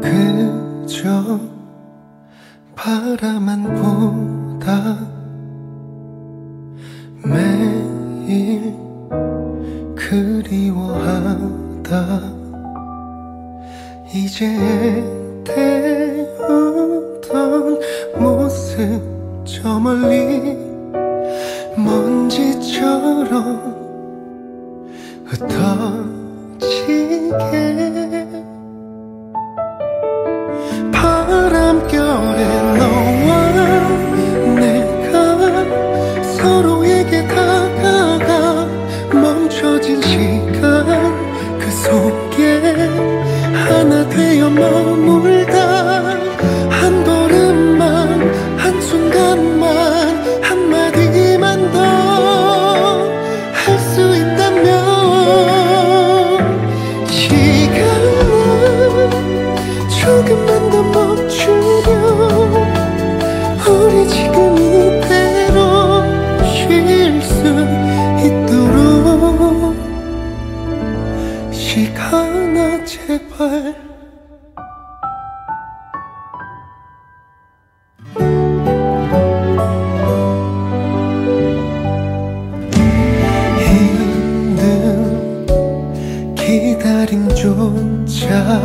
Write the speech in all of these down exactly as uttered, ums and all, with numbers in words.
그저 바라만 보다 매일 그리워하다 이제 태우던 모습 저 멀리 먼지처럼 흩어지게 바람결에 너와 내가 서로에게 다가가 멈춰진 시간 그 속에 하나 되어 머물다 한 걸음만 한순간만 한마디만 더 할 수 있다면 시간은 조금만 더 멈추면 우리 지금 이대로 쉴 수 있도록 시간아 제발 힘든 기다림조차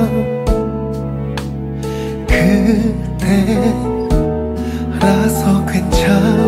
그대라서 괜찮아